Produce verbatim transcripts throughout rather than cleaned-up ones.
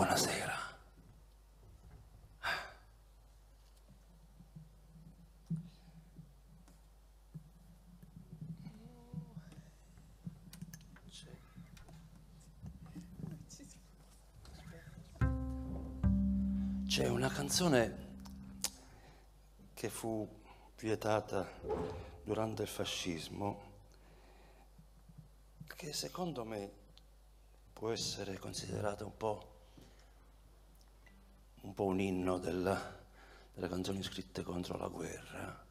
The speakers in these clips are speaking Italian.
Buonasera. C'è una canzone che fu vietata durante il fascismo che secondo me può essere considerata un po', un, po un inno della, delle canzoni scritte contro la guerra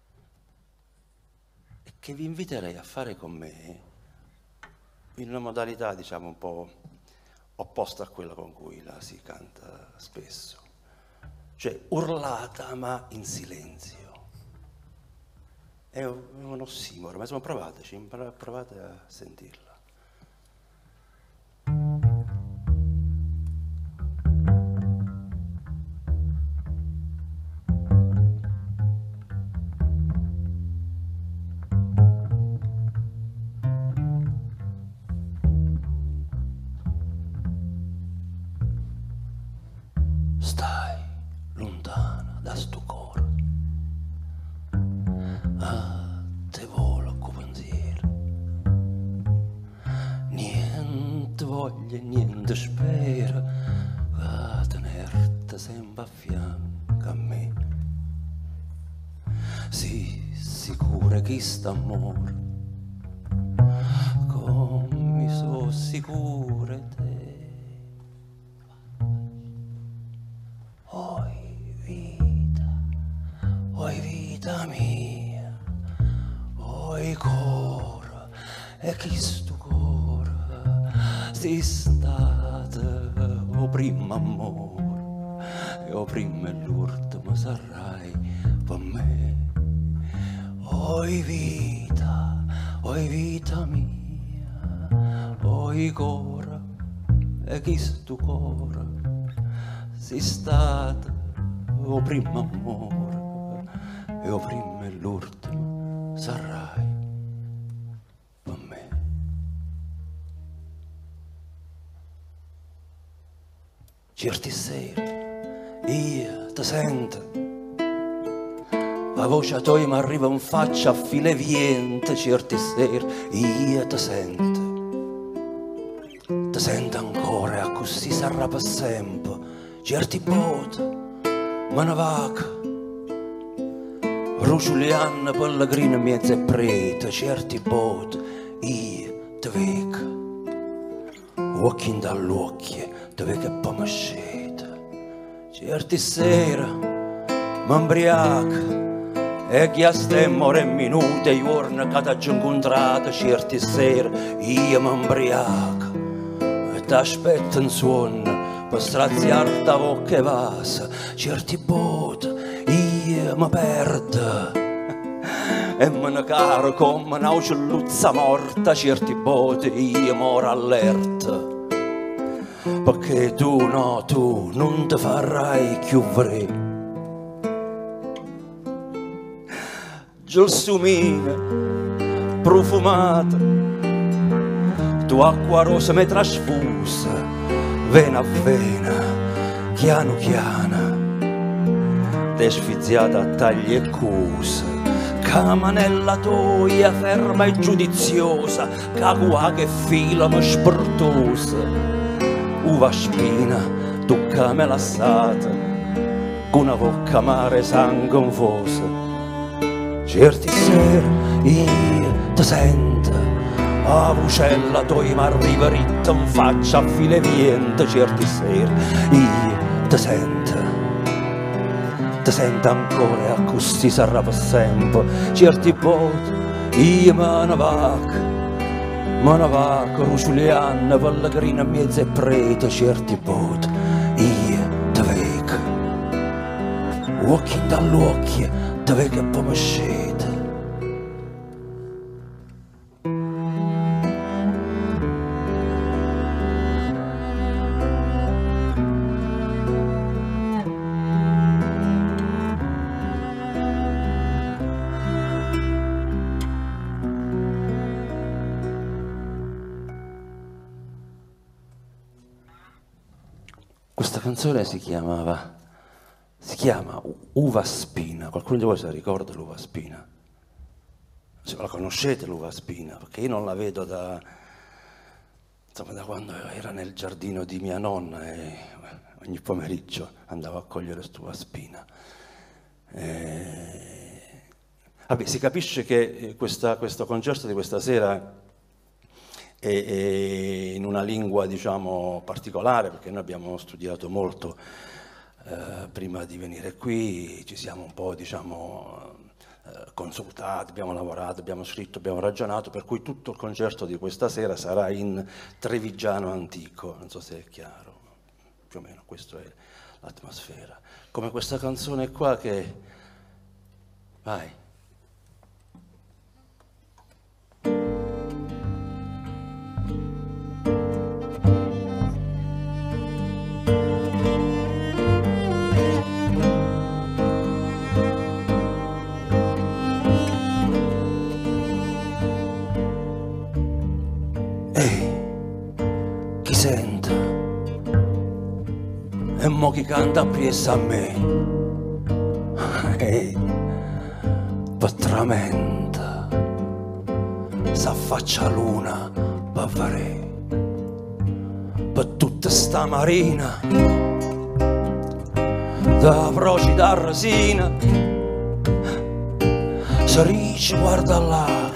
e che vi inviterei a fare con me in una modalità diciamo un po' opposta a quella con cui la si canta spesso. Cioè urlata ma in silenzio. È un ossimoro, ma insomma provateci, provate a sentirla. Stai lontana da sto cuore, a te vola con pensiero, niente voglia, niente spera, a tenerti sempre a fianco a me. Sii sicura che sta amore, come so sicura te. Oi vita, oi vita mia, oi cora, e chi sto cora, sei stata o primo amore, e o prima e l'ultimo sarai per me. Oi vita, oi vita mia, oi cora, e chi sto cora, sei stata o primo amore e o primo e l'ultimo sarai per me. Certi sere io ti sento, la voce tua mi arriva in faccia a file viente. Certi sere io ti sento, ti sento ancora e così sarà per sempre. Certi boti, me ne vaca, ruciulianna, pellegrina, mezza e preta. Certi boti, io ti vedo, occhi dall'occhio, ti vedo per me sceta. Certi sera, mi imbriaca, e chi a stemmo ore e minute, i giorni che ti ho incontrato. Certi sera, io mi imbriaca, e ti aspetto in sonno, per straziare da bocca e vasa. Certi boti io mi perdo e me ne caro come una uccelluzza morta. Certi boti io moro allerta, perché tu no, tu non ti farai più vedere. Gelsumine profumata, tua acqua rosa mi trasfusa, vena a vena, chiano chiana, desfiziata a tagli e cuse, camanella toia ferma e giudiziosa, cagua che fila mi spirtosa, uva spina, toccame lassata, con una bocca amara e sangue infosa. Certi sera io ti sento, a vocella tua mi arriva ritta in faccia a file viente. Certi sera io ti sento, ti sento ancora e a così sarà per sempre. Certi boti io me ne vaca, me ne vaca, ruciulianna, pellegrina, mezza e preta. Certi boti io ti vedo, occhi dall'occhio, ti vedo per me sceta. Questa canzone si chiamava, si chiama Uva Spina. Qualcuno di voi se la ricorda l'uva spina? Se la conoscete l'uva spina? Perché io non la vedo da, insomma, da quando era nel giardino di mia nonna e ogni pomeriggio andavo a cogliere quest'uva spina. E... Vabbè, si capisce che questa, questo concerto di questa sera è, è in una lingua, diciamo, particolare, perché noi abbiamo studiato molto eh, prima di venire qui, ci siamo un po', diciamo, eh, consultati, abbiamo lavorato, abbiamo scritto, abbiamo ragionato, per cui tutto il concerto di questa sera sarà in trevigiano antico, non so se è chiaro, più o meno questa è l'atmosfera. Come questa canzone qua che... Vai. Senta e mo chi canta appresso a me e patramenta s'affaccia luna per fare per tutta sta marina da froci da resina se rici guarda là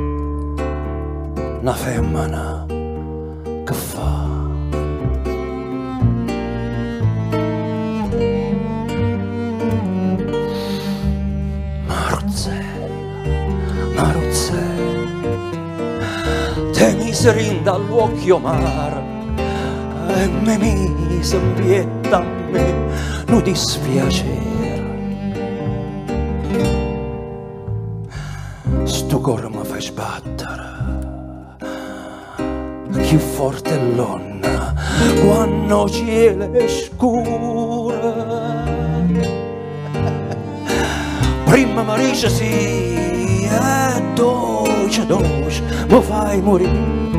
una femmina che fa te mi serin dall'occhio mare e me mi sembietta a me non dispiacere sto cuore mi fai sbattere più forte è l'onna quando cielo è scuro prima mi dice sì e dolce dolce mi fai morire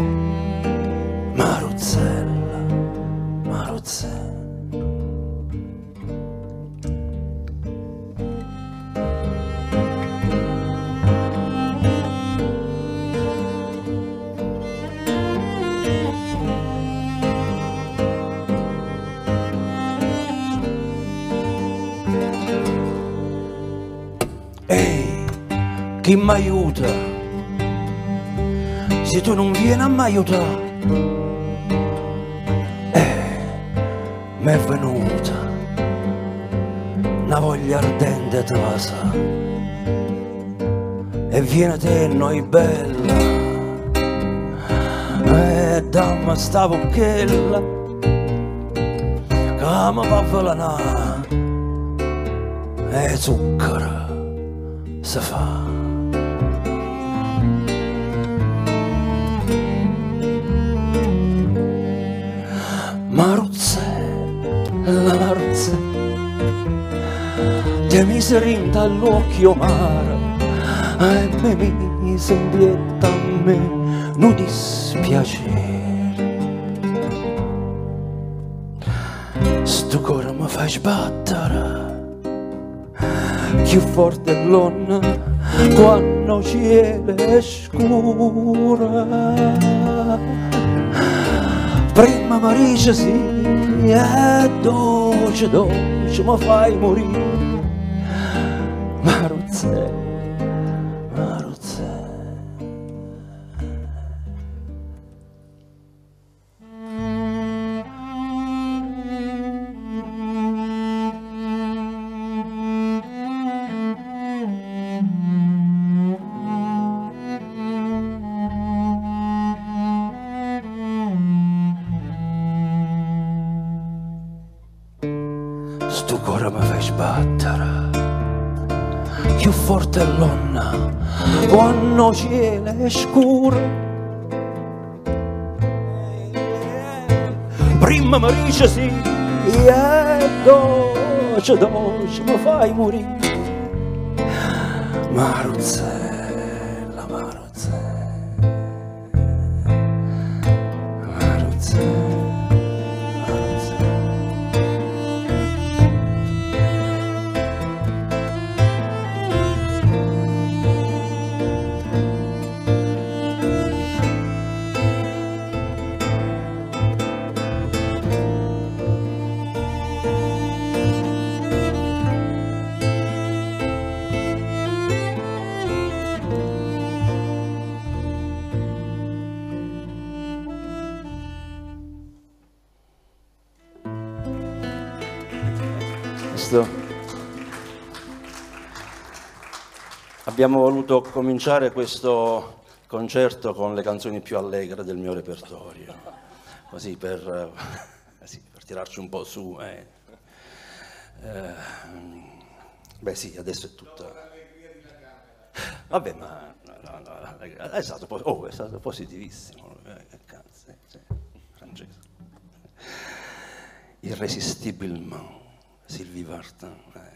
Maruzzella, Maruzzella. Ehi, chi mi aiuta? Se tu non vieni a mi aiutare, eh, mi è venuta una voglia ardente tua sa e viene te noi bella e dammi sta bocchella che mi fa avvelenare e zucchero si fa. Maruzzella, Maruzzella, te mi serin dall'occhio mare e me mi sembietta a me non dispiacere sto cuore mi fai sbattere più forte è l'onna quando cielo è scuro prima mi dice sì e dolce dolce mi fai morire Maruzzella, Maruzzella. Sto cuore mi fai sbattere più forte è l'onna quando cielo è scuro prima mi dice sì e dolce dolce mi fai morire Maruzzella, Maruzzella, Maruzzella, Maruzzella. questo. Abbiamo voluto cominciare questo concerto con le canzoni più allegre del mio repertorio, così per, così, per tirarci un po' su. Eh. Eh, beh sì, adesso è tutto. Vabbè, ma no, no, è, stato, oh, è stato positivissimo. Eh, che cazzo, eh, sì, francese. Irresistibilmente, Sylvie Vartan. Eh.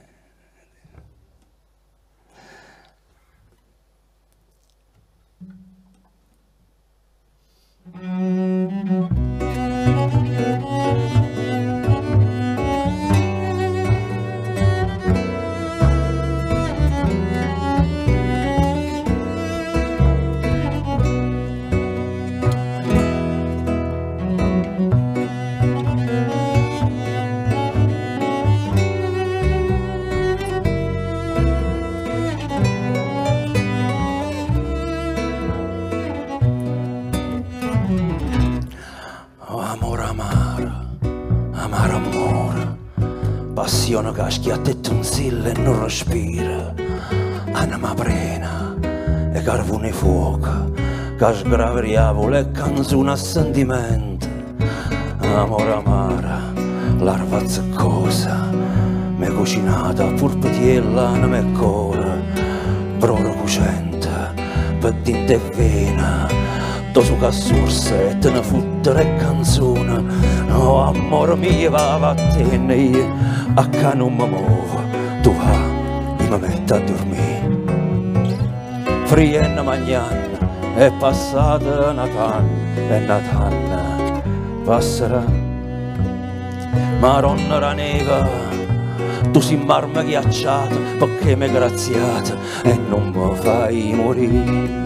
Passione che schiattetta un sille e non respira, anima prena e carbone fuoco, che sgraveriavo le canzoni a sentimento. Amore amara, l'arva zeccosa, me cucinata pur petiella anima e cuore, broro cucente, per dinte e vena, su che sorse e te ne fottere e canzone. No, amore mio, va a te, a che non mi muovo, tu va, io mi metto a dormire. Frienna magnana, è passata Natale, e Natale passerà. Maronna la neve, tu sei marma ghiacciata, perché mi graziata e non mi fai morire.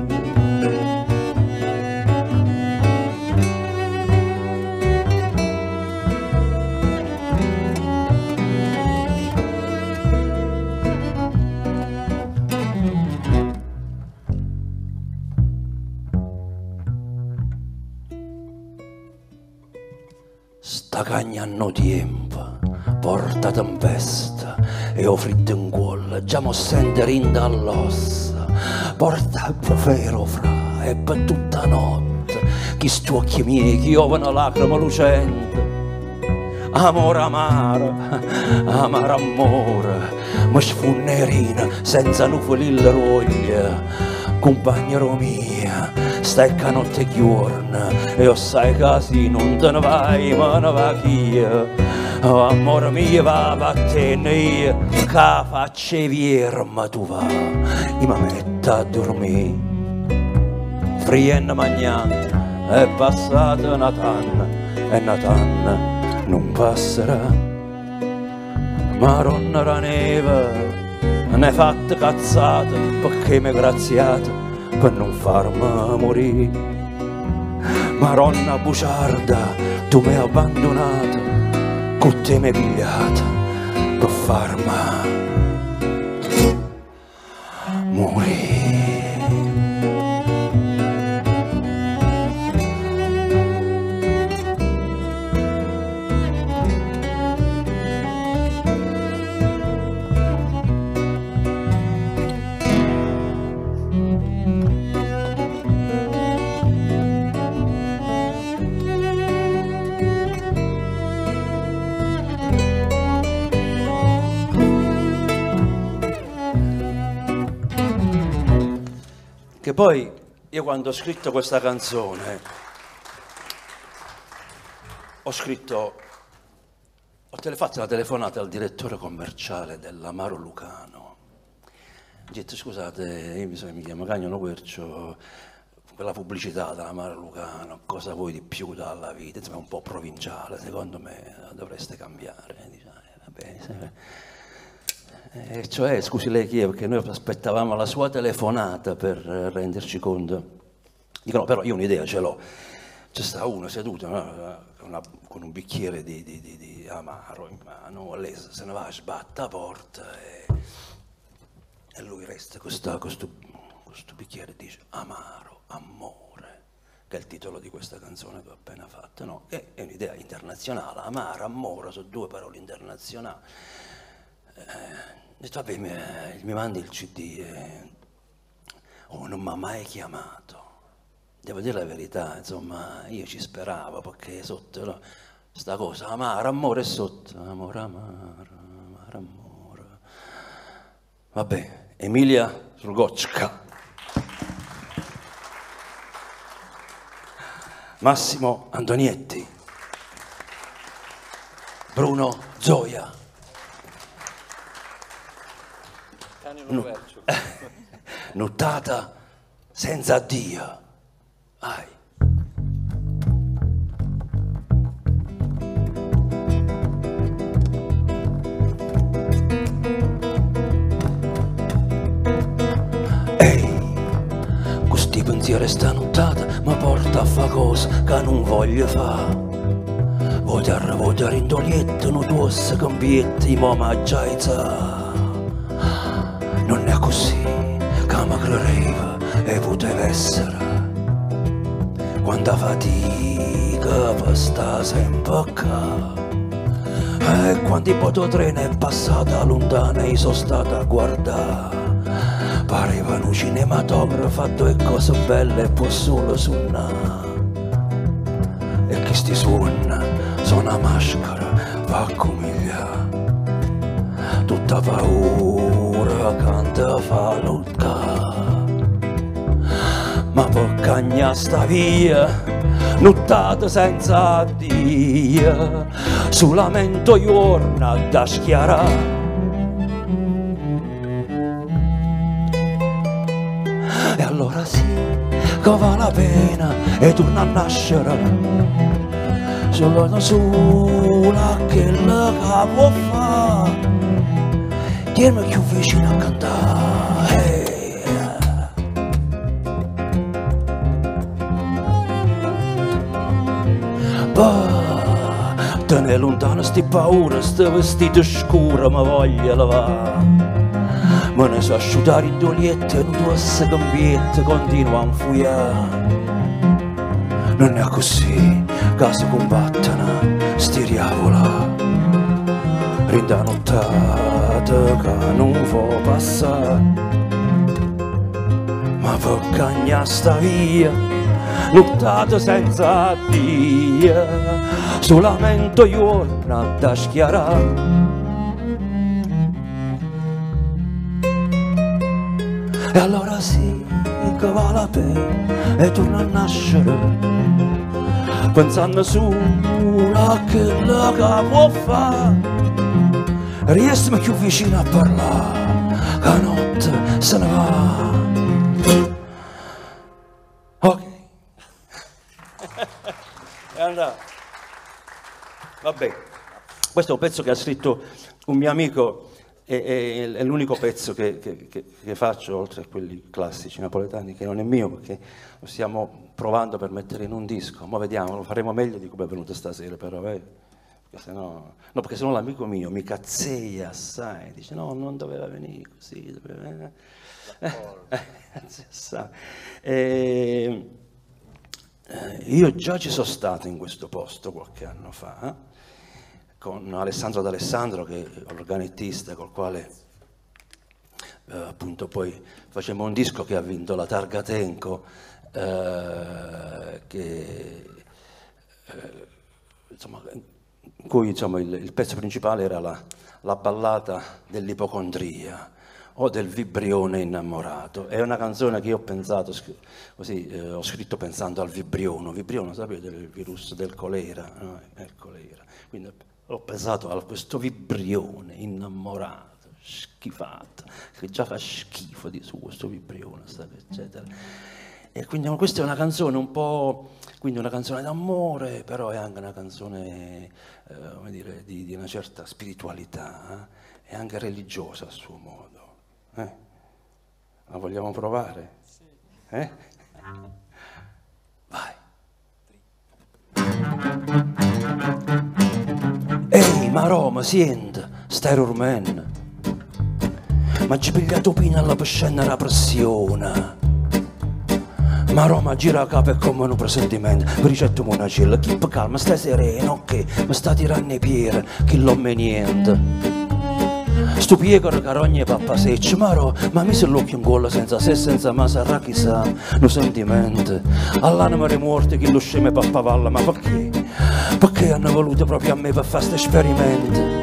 Sta cagna hanno tempo, porta tempesta e ho fritto in cuore, già mo sente rinda all'ossa, porta vero fra e per tutta notte, chi stu occhi miei che ovano lacrime lucente. Amore amaro, amaro amore, mi sfunnerina senza nuvoli la roglia, compagnero mia, stai che notte e giorno e io sai che non te ne vai, ma ne va chi. Oh, amore mio, va a te, che faccia vierma tu va, io mi metto a dormire. Frienna magnana, è passata Natale, e Natale non passerà. Maronna la neve, ne fatte cazzate, perché mi graziate, per non farmi morire. Maronna bugiarda, tu mi hai abbandonata, con te mi hai pigliata, per farmi morire. Che poi io quando ho scritto questa canzone ho scritto, ho fatto una telefonata al direttore commerciale dell'Amaro Lucano. Ho detto scusate, io mi chiamo Cagnolo Quercio, quella pubblicità dell'Amaro Lucano, cosa vuoi di più dalla vita? Insomma, è un po' provinciale, secondo me dovreste cambiare. Dice, eh, vabbè, se... Eh, cioè, scusi lei chi è? Perché noi aspettavamo la sua telefonata per eh, renderci conto. Dicono, però io un'idea ce l'ho. C'è sta uno seduto, no? Una, con un bicchiere di, di, di, di amaro in mano, lei se ne va a sbatta la porta e, e lui resta con questo bicchiere e dice amaro, amore, che è il titolo di questa canzone che ho appena fatto, no? È, è un'idea internazionale, amaro, amore, sono due parole internazionali. ho detto, vabbè, mi, mi mandi il C D. E... oh, non mi ha mai chiamato. Devo dire la verità, insomma, io ci speravo, perché sotto, no, sta cosa, amaro, amore sotto, amore, amaro, amaro, amore. Vabbè, Emilia Srugocka. Massimo Antonietti. Bruno Zoia. Nu- Nuttata senza addio. Ai. Ehi, questi pensieri sta nuttata mi porta a fa cosa che non voglio fa. Vogliare, vogliare in dolietto, non tu ossa cambietti, ma ma già izza. Non è così che mi credeva e poteva essere. Quanta fatica per sta sempre qua. E quando il pototreno è passata lontana e sono stata a guardare. Pareva un cinematografo fatto e cose belle e può solo suonare. E che sti suona sono una maschera va a comigliare. Tutta paura canta fa lottare. Ma per cagnà sta via, nuttata senza addio, su lamento giorna da schiarare. E allora sì, che vale la pena e torna a nascere. Solo sola che la che può fare, tienimi più vicino a cantare. Bah, te ne lontano sti paura, sti vestiti scuro, ma voglio lavare. Me ne so asciugare i dolietti e non ossa cambiette, continua a infuiare. Non è così che si combattono sti riavola. Rinda nottata che non può passare. Ma per cagnà sta via, lottata senza addio, su lamento giorna da schiarare. E allora sì che vale la pena e torna a nascere, pensando sulla che la che può fare. Riescomi più vicino a parlare, che la notte se ne va. Ok. E andata. Vabbè, questo è un pezzo che ha scritto un mio amico. È, è, è l'unico pezzo che, che, che, che faccio, oltre a quelli classici napoletani, che non è mio, perché lo stiamo provando per mettere in un disco. Ma vediamo, lo faremo meglio di come è venuto stasera, però, eh? Perché sennò, no, perché sennò l'amico mio mi cazzeia assai, dice no, non doveva venire così, doveva... Eh, eh, assai. E, eh, io già ci sono stato in questo posto qualche anno fa, eh? Con Alessandro D'Alessandro, che è l'organettista col quale eh, appunto poi facemmo un disco che ha vinto la Targa Tenco, eh, che, eh, insomma, in cui insomma, il, il pezzo principale era la, la ballata dell'ipocondria o del vibrione innamorato. È una canzone che io ho pensato, così, eh, ho scritto pensando al vibrione. Vibrione, sapete, il virus del colera, no? È il colera. Quindi, ho pensato a questo vibrione innamorato, schifato, che già fa schifo di su questo vibrione, eccetera. E quindi questa è una canzone un po', quindi una canzone d'amore, però è anche una canzone, eh, come dire, di, di una certa spiritualità, eh? E anche religiosa a suo modo. Eh? La vogliamo provare? Sì. Eh? Vai. Ehi, ma Roma, sente, stai dormendo? Ma ci pigliato pina alla piscina la pressione. Ma Roma gira capo è come un presentimento. Ricetto una cella, keep calma, stai sereno, ok? Ma sta tirando i piedi, che l'ho me niente. Sto piegoro carogna e pappa seccio, maro, ma mi se l'occhio in gola senza se senza ma sarà chissà, lo sentimento. All'anima di morte che lo sceme pappavalla, ma perché? Perché hanno voluto proprio a me per fare sto esperimento?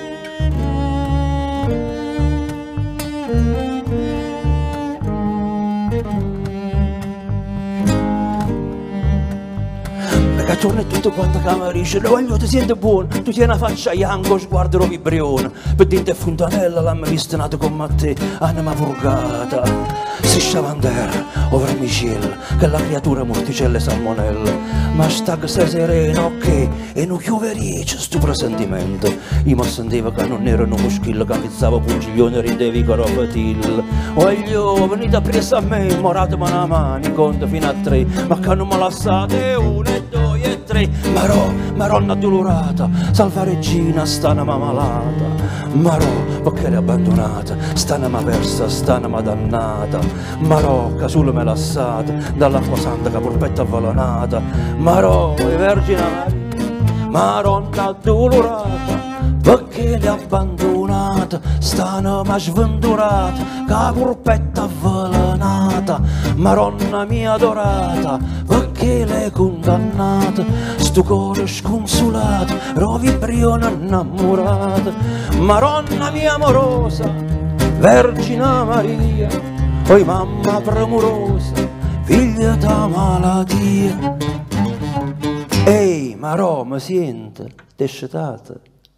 Torna e tutto quanto camarisce, lo voglio ti sente buono, tu tieni una faccia bianco, sguardo lo vibrione, per dinte fontanella l'hanno vista nato come te, anima purgata, si sciavanderra, over Michel, che la creatura morticella e salmonella, ma sta che sei sereno, ok, e non chioverice sto presentimento, io mi sentivo che non ero un moschillo, che pizzavo pungiglione, ridevi carofatil, voglio venite a presso a me, moratemi una mano, conto fino a tre, ma che non me lasciate uno e due e tre, marò, maronna addolorata, salva regina, stanama malata, marò, perché l'hai abbandonata, stanama persa, stanama dannata, marò, casulo me lassata, dall'acqua santa che porpetta avvalanata, marò, e vergine Maria, maronna addolorata, perché l'hai abbandonata, stanama sventurata, che porpetta avvalanata, maronna mia adorata, perché l'hai condannata, sto cuore sconsolato, rovibrione innamorata, maronna mia amorosa, Vergine Maria, poi mamma premurosa, figlia da malattia. Ehi, marò, mi sente, t'è scetata?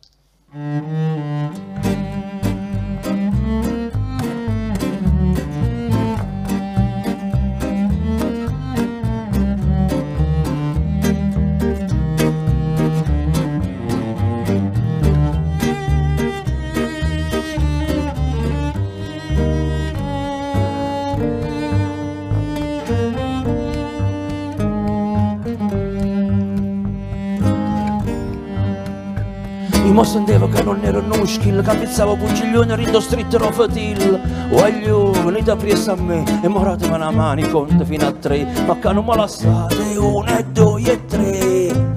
Io sentivo che non ero un skill, che pizzavo pungiglione, rindo stritto ero fatil. Voglio, venite a presso a me e moratemi una mano, conto fino a tre, ma che non me lasciate uno e due e tre.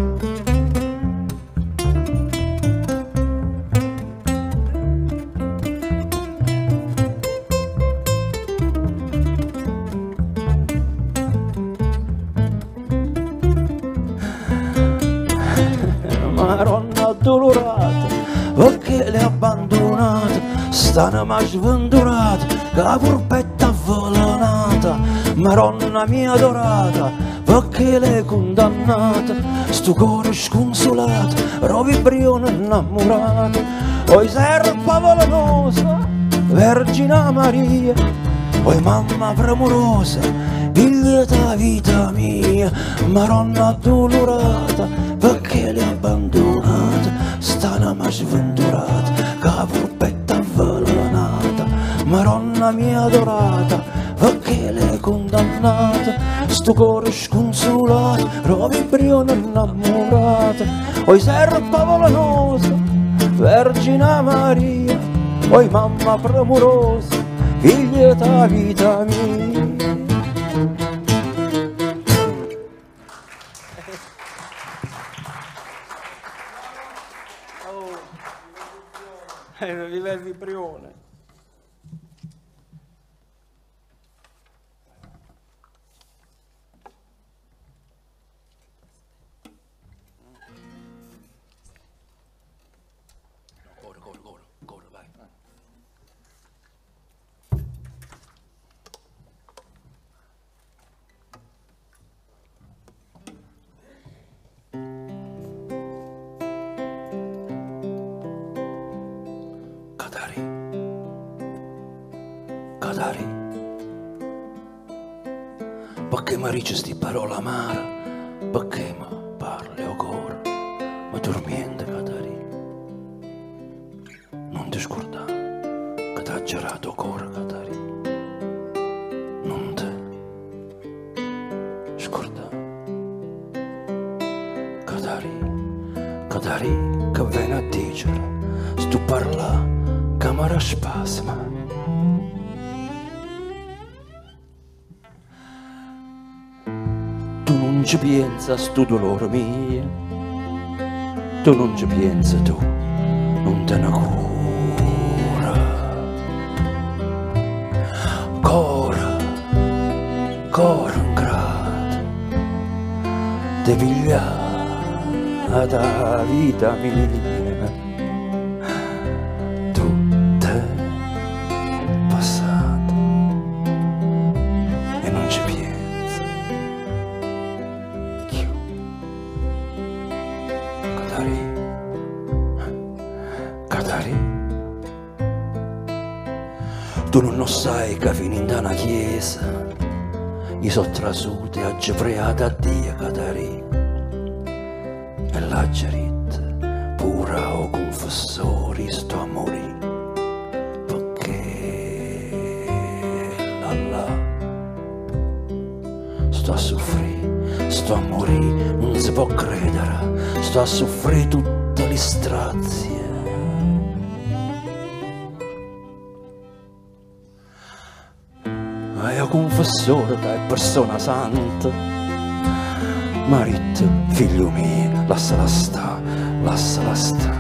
Maronna addolorata, perché l'hai abbandonata, stanama sventurata, che la porpetta avvelenata, maronna mia adorata, perché l'hai condannata, sto cuore sconsolato, rovibrione innamorata, oi serpa velenosa, Vergine Maria, oi mamma premurosa, figlia da vita mia, maronna addolorata, perché l'hai abbandonata, stanama sventurata, che la porpetta avvelenata, maronna mia adorata, perché l'hai condannata, sto cuore sconsolato, rovibrione innamorata, oi serpa velenosa, Vergine Maria, oi mamma premurosa, figlia da vita mia. Eh, viva il vibrione. Corre, corre, corre, corre, vai. Catari, Catari, perché mi dici sti parole amare, perché mi parli ancora, ma dormiente Catari, non ti scordare che t'ha girato ancora Catari, non ti scordare, Catari, Catari che viene a dicere, sto parla camera spasma. Tu non ci pensa a sto dolore mio, tu non ci pensa tu, non te ne cura. Coran grado de pigliata vita mia, tutto è passato e non ci penso più. Catari, Catari, tu non lo sai che finita una chiesa i sottrasuti aggepreata a Dio, Catari, e la gerit pura o confessori sto a morire, perché là là sto a soffrire, sto a morire, non si può credere, sto a soffrire tutte le strazie. E confessore che è persona santa, marito, figlio mio, lasciala sta, lasciala sta.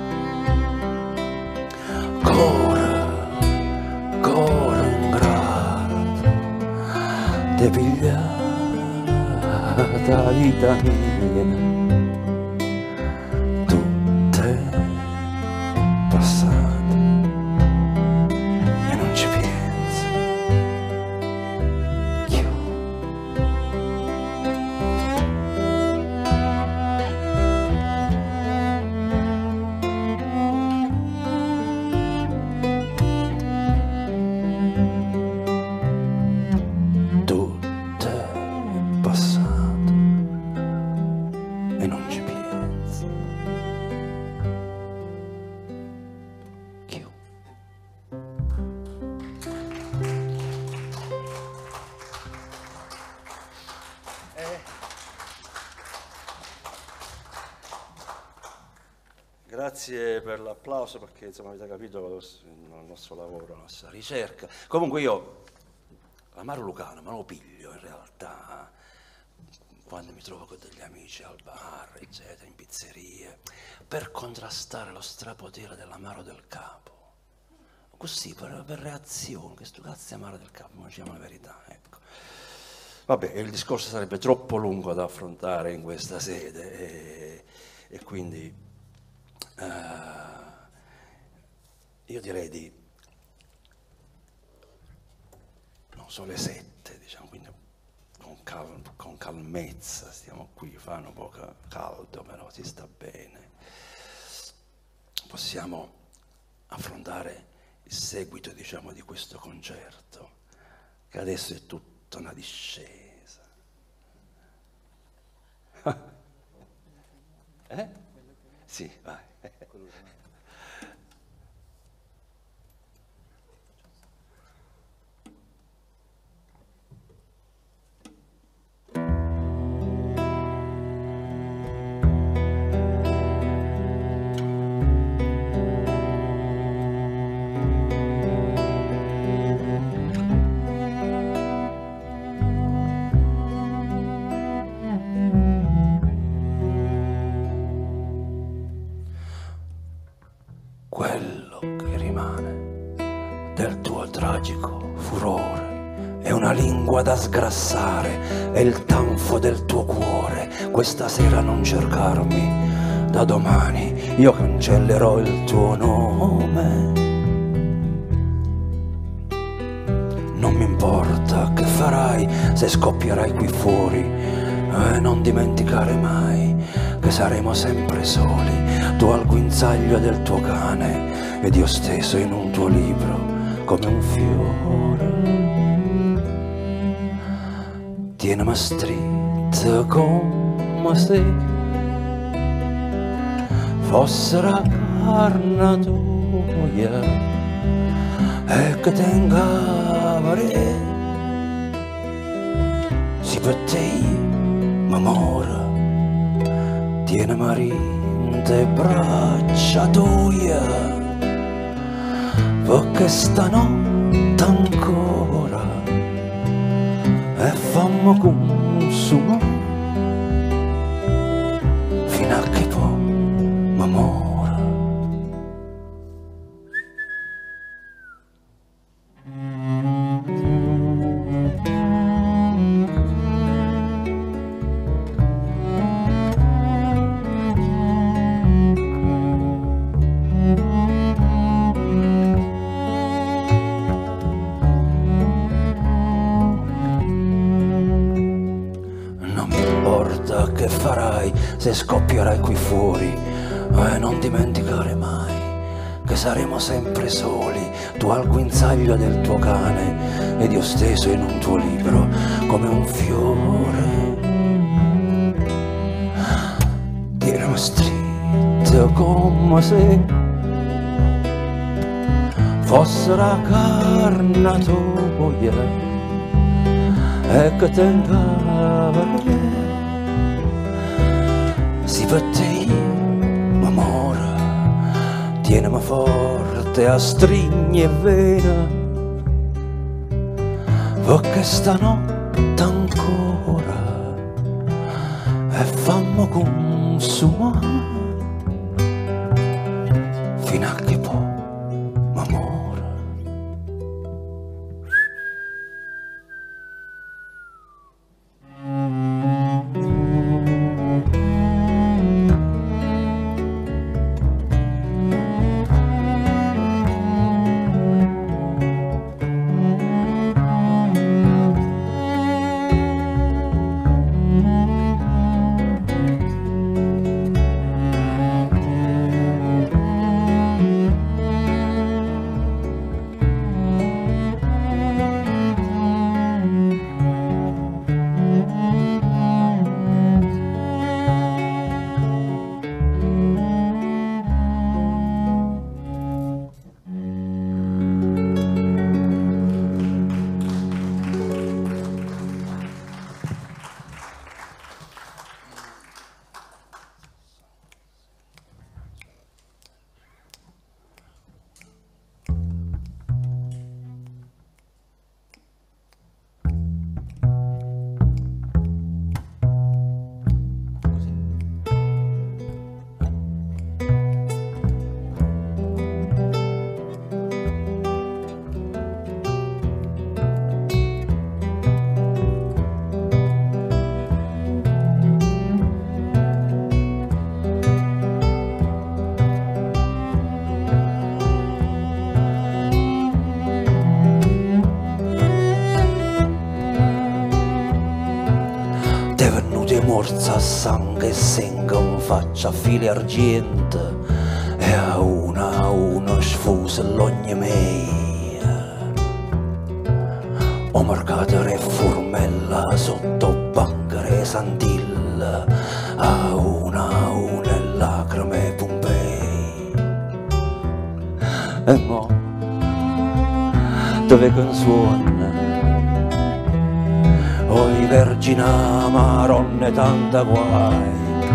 Cora, cora in grado, te pigliata vita mia, tutto è passato e non ci penso. Grazie per l'applauso perché insomma avete capito il nostro lavoro, la nostra ricerca. Comunque io l'amaro lucano me lo piglio in realtà quando mi trovo con degli amici al bar, eccetera, in pizzerie, per contrastare lo strapotere dell'amaro del capo. Così, per, per reazione, che sto cazzo amaro del capo, ma diciamo la verità, ecco. Vabbè, il discorso sarebbe troppo lungo da affrontare in questa sede e, e quindi uh, io direi di, non so, le sette, diciamo, quindi con, cal con calmezza stiamo qui, fa un po' caldo, però si sta bene. Possiamo affrontare il seguito, diciamo, di questo concerto, che adesso è tutta una discesa. Eh? Sì, vai. Quello che rimane del tuo tragico furore è una lingua da sgrassare, è il tanfo del tuo cuore. Questa sera non cercarmi, da domani io cancellerò il tuo nome. Non mi importa che farai se scoppierai qui fuori, e non dimenticare mai che saremo sempre soli, tu al guinzaglio del tuo cane ed io steso in un tuo libro come un fiore. Tienimi stretto come se fosse la carne tua e che tenga valere si per te, m'amore. Tienimi in te braccia tue, perché stanotte ancora e fammi consumare fino a che poi m'amore. se scoppierai qui fuori. Eh, non dimenticare mai che saremo sempre soli, tu al guinzaglio del tuo cane ed io steso in un tuo libro come un fiore. Diremo stretto come se fosse la carnatoia e che tentava si batte amore, tienimi forte a stringhi e vena, perché stanotte ancora e fammo consumare fino a che poi m'amore. Morsa a sangue e senga in faccia a fili argento e a una a uno sfusa l'ogni mea. Ho marcato re formella sotto bancare santilla a una a una e lacrime Pompei. E mo dove consuona oi vergina maronne tanta guai,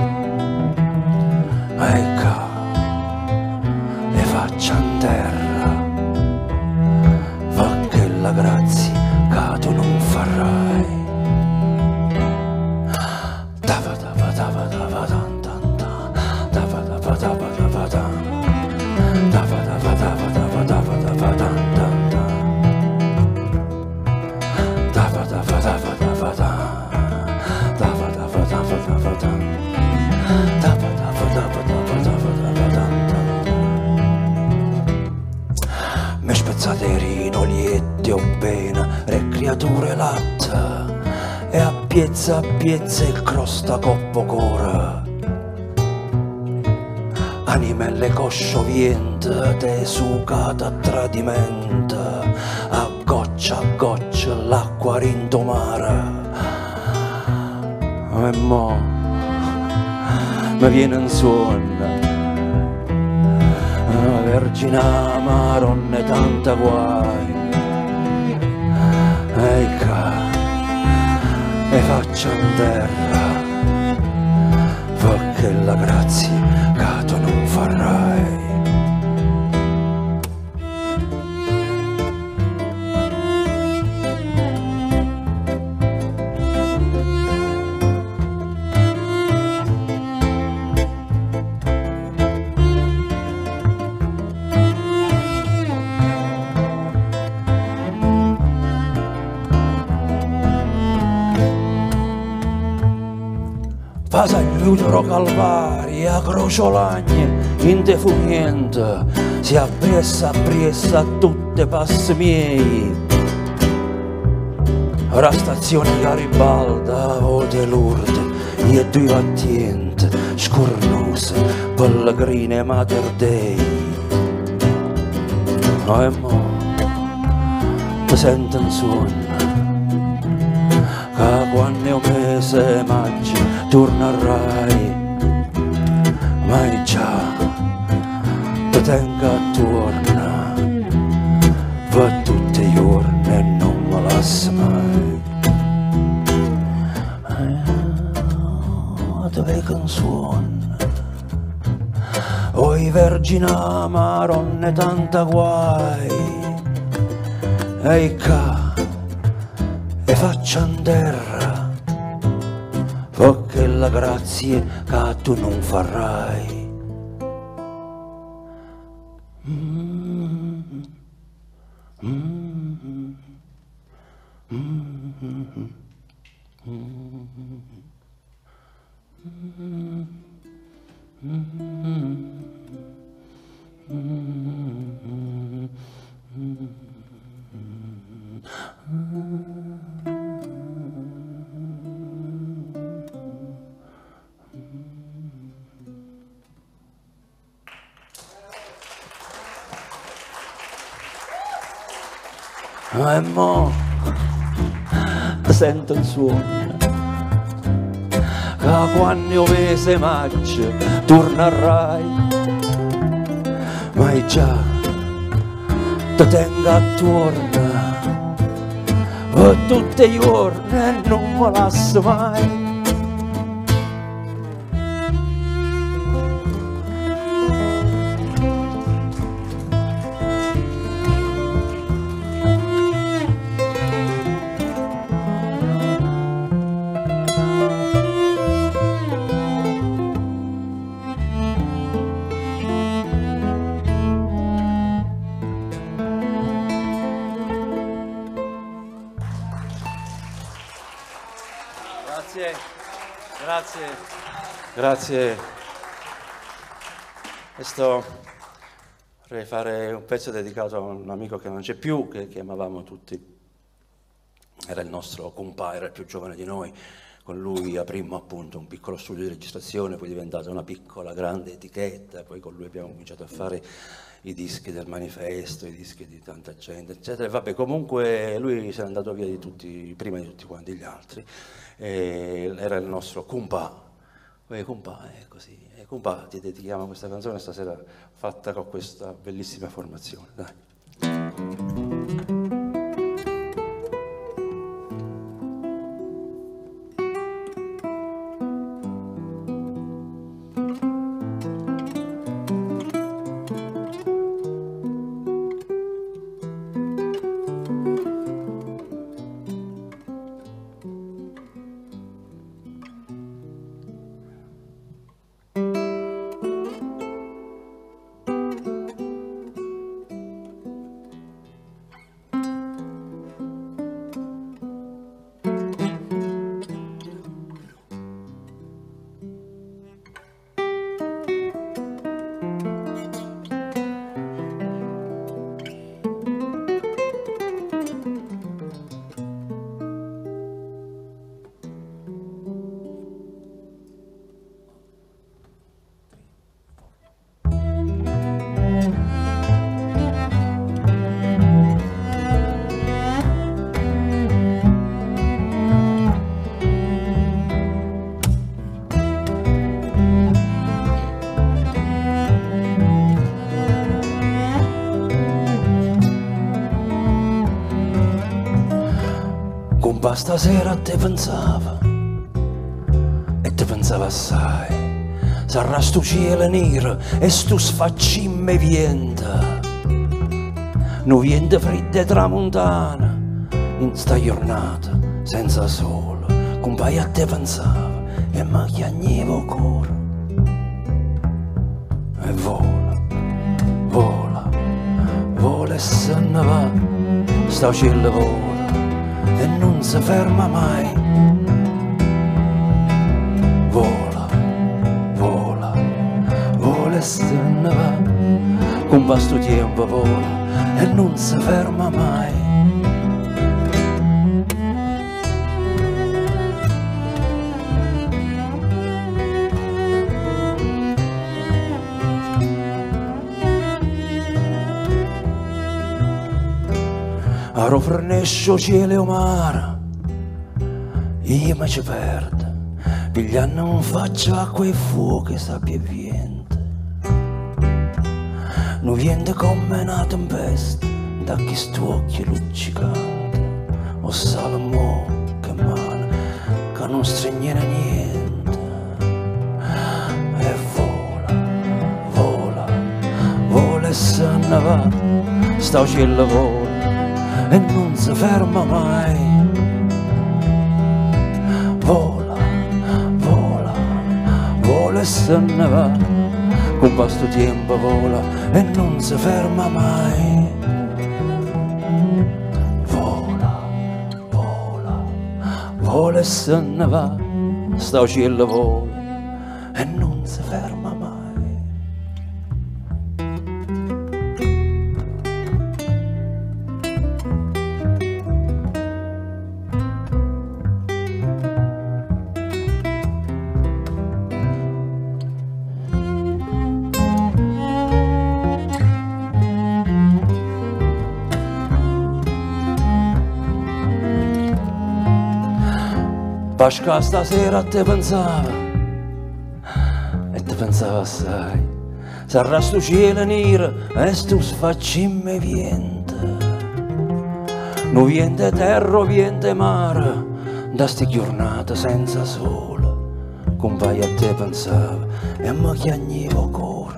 ecco e faccia in terra, va che la grazia che tu non farai. Dava dava dava dava dan dan dan, dava dava dava dava dan, dava dava dava dava dava dava dan dan dan, dava dava dava mi spezzaterino lietti o bene re creature latta e a piezza a piezza il crosta coppo cora animelle coscio viente te sucata a tradimento a goccia a goccia l'acqua rintomara. E mo mi viene un suono, vergina maronne tanta guai, ecco e faccia in terra, perché la grazia che tu non farai. Fasa l'utero calvaria, crociolagne, in te fu niente, si appressa, appressa a tutte passi miei. La stazione Garibalda, o de Lourdes, e due attiente, scornose, pellegrine Mater Dei. No, e mo mi sento un sogno, che quando è un mese maggio tornerai, ma già ti tengo attorno per tutti i giorni e non mi lascio mai. Ti vedo un suono, oi vergine maronne tanta guai, e ca e faccia in terra, perché la grazia che tu non farai. Mm, mm, mm, mm, e mo sento il suono, che quando io mese maggio tornerai, ma già ti tengo attorno per tutti i giorni e non mi lascio mai. Grazie, grazie, grazie. Questo vorrei fare un pezzo dedicato a un amico che non c'è più, che chiamavamo tutti. Era il nostro compà, era il più giovane di noi. Con lui aprimmo appunto un piccolo studio di registrazione, poi è diventata una piccola grande etichetta, poi con lui abbiamo cominciato a fare i dischi del Manifesto, i dischi di tanta gente, eccetera. E vabbè, comunque lui se n'è andato via di tutti, prima di tutti quanti gli altri. E era il nostro compà. E compà è così. E compà, ti dedichiamo questa canzone stasera fatta con questa bellissima formazione. Dai. Compa, stasera te pensava, e te pensava assai, sarà sto cielo nero e sto sfaccimme vienta, no viente fredda e tramontana, in sta giornata senza sole, compa, a te pensava e mi chiagneva il cuore, e vola, vola, vola e se ne va, sta cielo vola e non si ferma mai. Vola, vola, vola e se ne va, con vasto tempo vola e non si ferma mai. aro fornescio cielo e mare, io mi ci perdo, pigliando un faccia a quei fuochi sabbia e vento. Non viene come una tempesta, da chi stuocchi luccicante, o salmo che male, che non straniera niente. E vola, vola, vola e se ne va, sta cielo vola e non si ferma mai. Vola, vola, vola e se ne va, con questo tempo vola e non si ferma mai. Vola, vola, vola e se ne va, sta cielo vola e non si ferma mai. Pasqua stasera te pensava e te pensava assai, sarà sto cielo nero e sto sfaccimme viente, non viente terra, viente mare, da sti giornate senza sole, compagni a te pensava e mi chiagnevo cuore.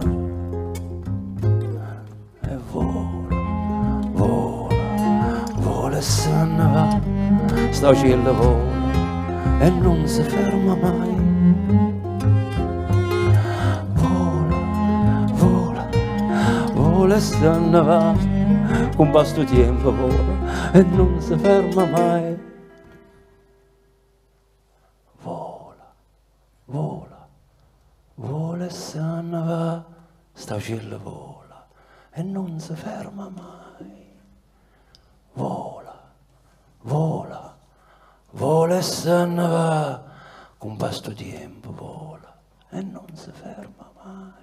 E vola, vola, vola e se ne va, sto cielo vola e non si ferma mai. Vola, vola, vola e se ne va, con questo tempo vola e non si ferma mai. Vola, vola, vola e se ne va, sta cielo vola e non si ferma mai. Vola, vola, vola e se ne va, con questo tempo vola e non si ferma mai.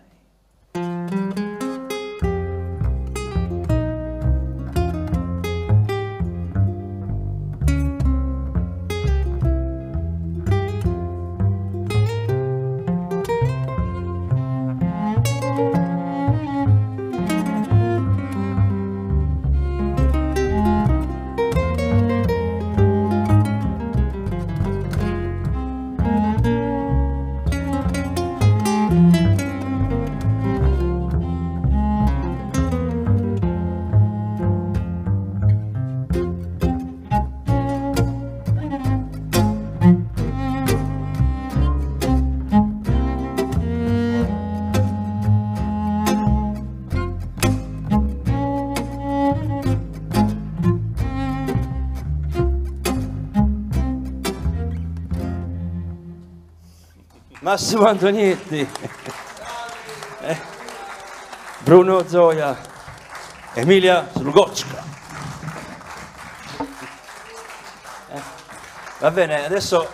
Massimo Antonietti, eh, Bruno Zoia, Emilia Slugocka. Eh, va bene, adesso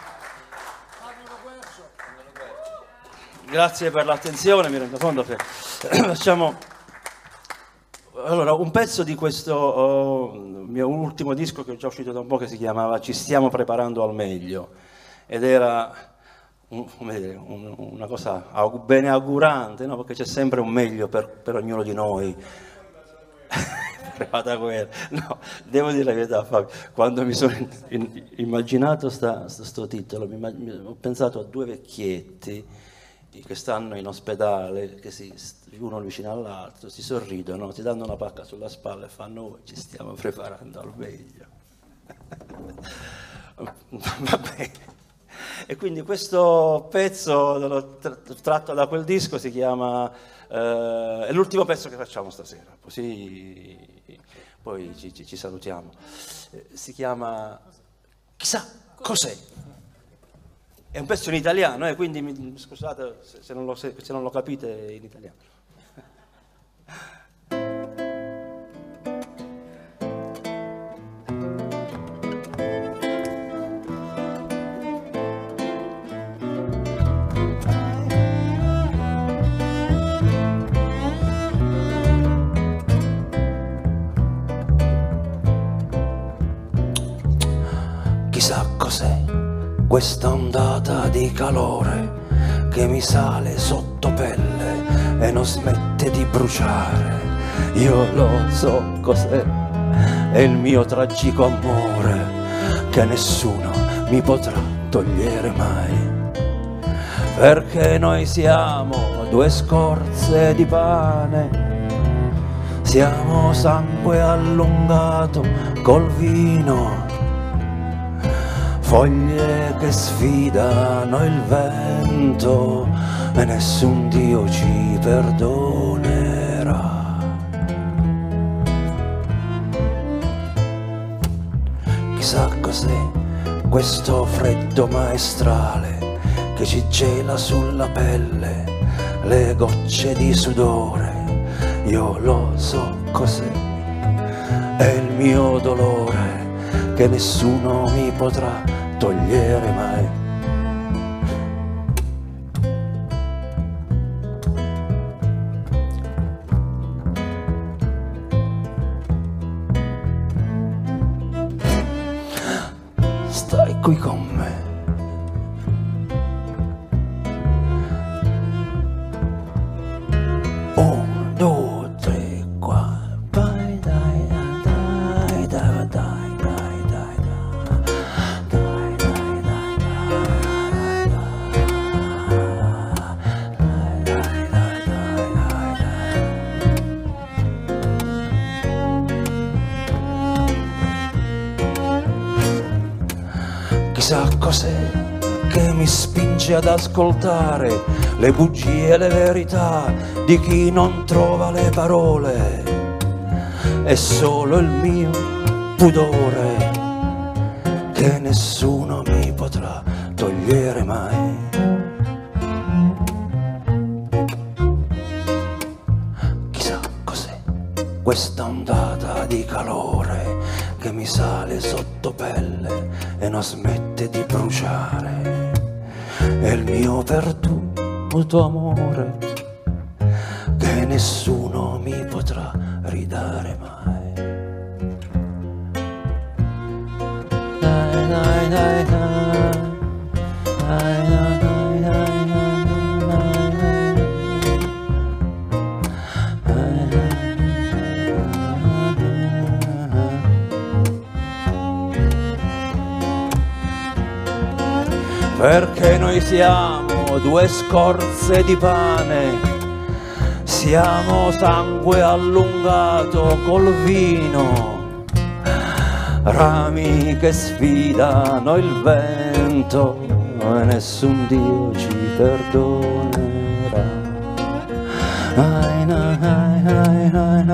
grazie per l'attenzione, mi rendo conto che facciamo allora un pezzo di questo oh, mio ultimo disco che è già uscito da un po', che si chiamava Ci stiamo preparando al meglio, ed era Un, come dire, un, una cosa aug bene augurante, no? Perché c'è sempre un meglio per, per ognuno di noi. No, devo dire la verità, Fabio, quando mi sono in, in, immaginato sta, sta, sto titolo, mi, mi, ho pensato a due vecchietti che stanno in ospedale, che si, uno vicino all'altro, si sorridono, si danno una pacca sulla spalla e fanno oh, ci stiamo preparando al meglio. Va bene. E quindi questo pezzo tratto da quel disco si chiama, eh, è l'ultimo pezzo che facciamo stasera, così poi ci, ci, ci salutiamo. Eh, si chiama Chissà cos'è. È un pezzo in italiano, eh, quindi mi, scusate se, se, non lo, se, se non lo capite in italiano. questa ondata di calore che mi sale sotto pelle e non smette di bruciare. Io lo so cos'è, è il mio tragico amore che nessuno mi potrà togliere mai. Perché noi siamo due scorze di pane, siamo sangue allungato col vino, foglie che sfidano il vento e nessun Dio ci perdonerà. Chissà cos'è questo freddo maestrale che ci gela sulla pelle, le gocce di sudore. Io lo so cos'è, è il mio dolore che nessuno mi potrà togliere mai. Stai qui con me. Un, due, tre, quattro, dai, dai, dai, dai, dai, dai, dai, dai, dai, chissà cos'è che mi spinge ad ascoltare le bugie e le verità di chi non trova le parole. È solo il mio pudore che nessuno mi potrà togliere mai. Chissà cos'è questa ondata di calore che mi sale sotto pelle e non smette di bruciare. È il mio perduto amore che nessuno mi potrà ridare mai. Dai, dai, dai, dai. Dai, dai, dai, dai, dai, dai. Perché noi siamo due scorze di pane, siamo sangue allungato col vino, rami che sfidano il vento e nessun Dio ci perdonerà. Ai, ai, ai, ai, ai,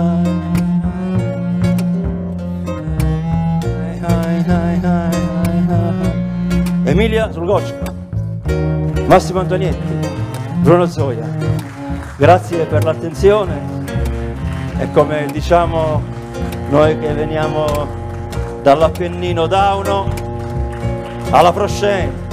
ai, ai, ai, ai. Emilia Sulgoccia, Massimo Antonietti, Bruno Zoia, grazie per l'attenzione e come diciamo noi che veniamo dall'Appennino d'Auno, alla prossima!